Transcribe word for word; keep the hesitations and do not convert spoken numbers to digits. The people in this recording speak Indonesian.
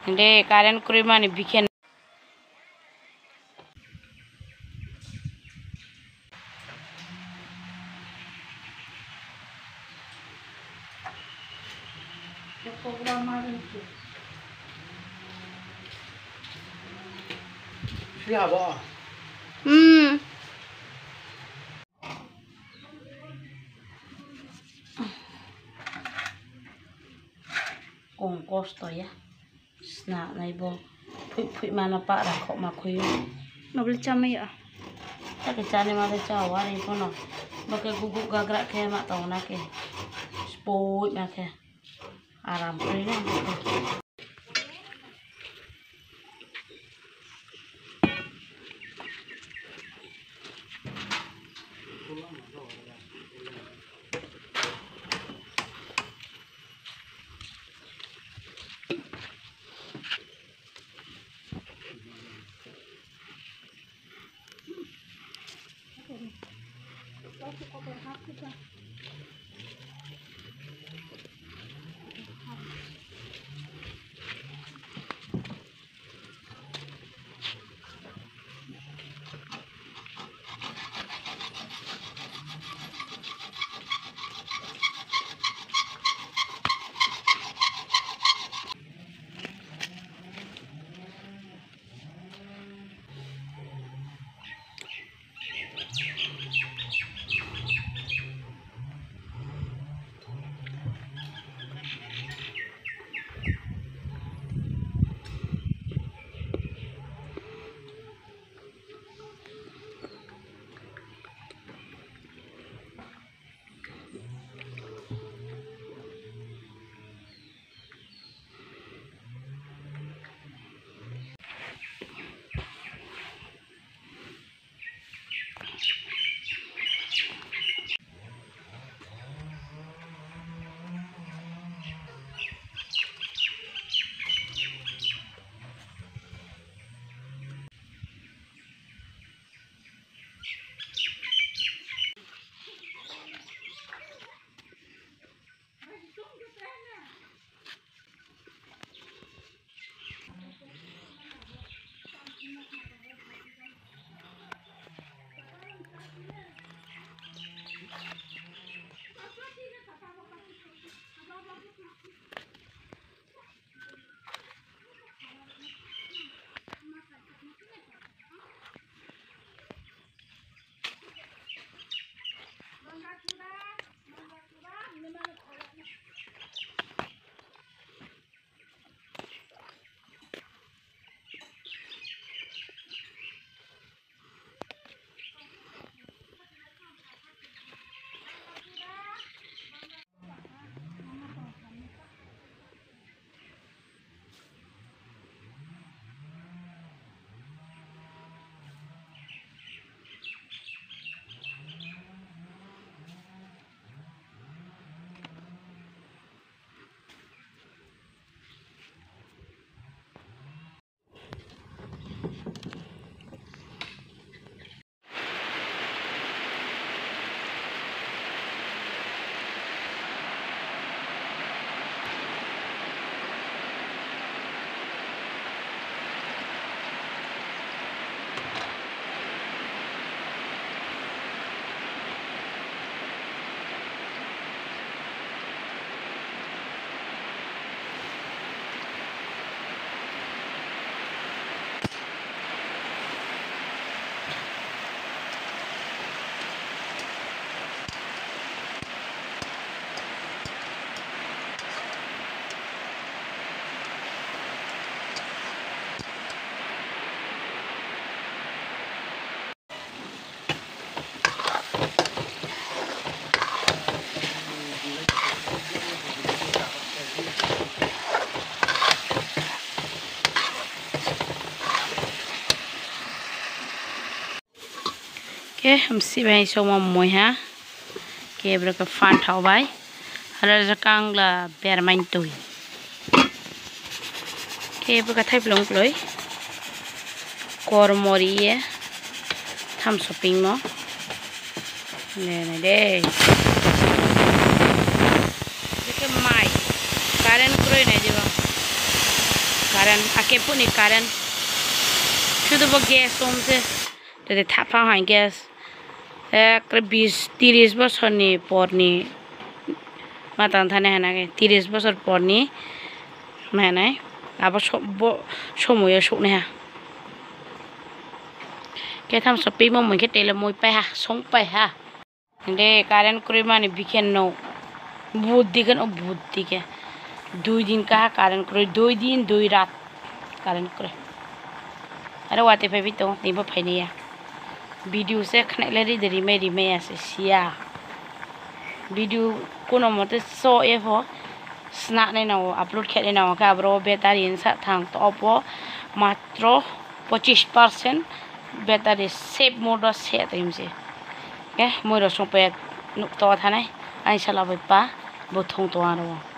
Ini karen kuri mani bikin. Siapa? Hmm. Kongkos to ya. Nah, na ibu pui-pui mana pak dah kok makuyu. Mau beli camai ya? Tak kecane mana cawa ni kono. Bake guguk gagrak ke mak tau nak ke. Spoi nak ke. Aram ni nak. Oke, Msibahain Sungchami ha. Oke, berke fan thau bai. Hara jakang la ber main tui. Oke, berke thai blong ploi. Kor mori ye. Tham shopping mo. Ne ne de. Berke mai. Karen kroi ne jiba. current ake puni current শুধু gas কমছে যদি থাপা হয় গ্যাস এক বিশ তিরিশ বছরনি পরনি মাতান থানে হেনাকে তিরিশ বছর পরনি মেনায় আবার সময় শুনে হ্যাঁ কে থাম সপি মই কে তেলে মই পাই হা সং পাই হা দে কারেন্ট করে মানে বিকেন ন বুদ্ধি কেন বুদ্ধি কে দুই দিন কাহা কারেন্ট করে দুই দিন দুই রাত কারেন্ট করে আরে ওয়াতে পাবি তো নিব ফাইনিয়া ভিডিও সে খানাইলারি দে রিমে রিমে আছে সিয়া ভিডিও কোনো মতে সো এফ স্নাক নাই নাও আপলোড খেলে নাও কা ব্রো ব্যাটারি ইনসা থাং তো অপো মাত্র পঁচিশ পার্সেন্ট ব্যাটারি সেভ মোড আছে তাইমছে কে মই রসং পে নুক তো থানাই আই সালা বই পা বথং তো আরো